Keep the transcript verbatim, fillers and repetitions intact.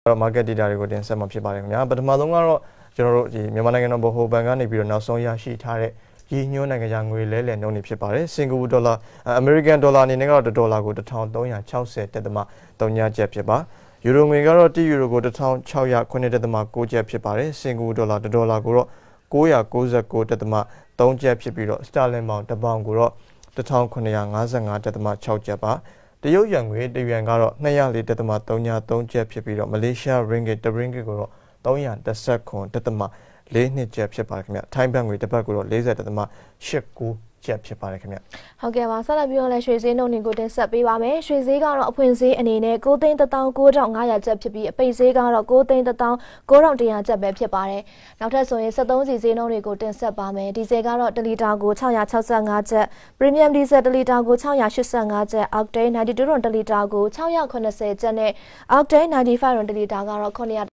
market data တွေကိုတင်ဆက်မှာဖြစ်ပါတယ်ခင်ဗျာပထမဆုံးကတော့ကျွန်တော်တို့ဒီမြန်မာနိုင်ငံတော်ဗဟိုဘဏ်ကနေပြီးတော့နောက်ဆုံးရရှိထားတဲ့ရည်ညွှန်းနိုင်ငံခြားငွေလဲလှယ်နှုန်းတွေဖြစ်ပါတယ်စင်ကာပူဒေါ်လာအမေရိကန်ဒေါ်လာအနေနဲ့ကတော့ဒေါ်လာကိုone thousand three hundred sixtyတက်သမ3ကျပ်ဖြစ်ပါယူရိုငွေကတော့တစ်ယူရိုကိုone thousand six hundred nineတက်သမ9ကျပ်ဖြစ်ပါတယ်စင်ကာပူဒေါ်လာဒေါ်လာကိုတော့nine hundred ninety-nineတက်သမthreeကျပ်ဖြစ်ပြီးတော့စတာလင်ပေါင်တစ်ပေါင်ကိုတော့one thousand seven hundred fifty-fiveတက်သမsixကျပ်ပါတရုတ်ယွမ်ငွေတရွမ်ကတော့two hundred fourတက်သမthreeကျပ်ဖြစ်ပြီးတော့မလေးရှားရင်းဂစ်တရင်းဂစ်ကိုတော့three hundred nineteenတက်သမfourကျပ်ဖြစ်ပါတယ်ခင်ဗျထိုင်းဘတ်ငွေတစ်ပတ်ကိုတော့fortyတက်သမeighty-nineကျပ်ဖြစ်ပါတယ်ခင်ဗျဟုတ်ကဲ့ပါဆက်လက်ပြီးတော့လည်းရွှေဈေးနှုန်းတွေကိုတင်ဆက်ပေးပါမယ်ရွှေဈေးကတော့အဖွင့်ဈေးအနေနဲ့nineသိန်းoneသောင်းnineထောင်fiveရာကျပ်ဖြစ်ပြီးအပိတ်ဈေးကတော့nineသိန်းoneသောင်းnineထောင်oneရာကျပ်ပဲဖြစ်ပါတယ်နောက်ထပ်ဆိုရင်seventeenစီဈေးနှုန်းတွေကိုတင်ဆက်ပါမယ်ဒီဇယ်ကတော့oneလီတာကိုsix hundred sixty-fiveကျပ် Premium Diesel oneလီတာကိုsix hundred eighty-fiveကျပ် Octane ninety-two oneလီတာကိုsix hundred seventyကျပ်နဲ့ Octane ninety-five oneလီတာကတော့seven hundred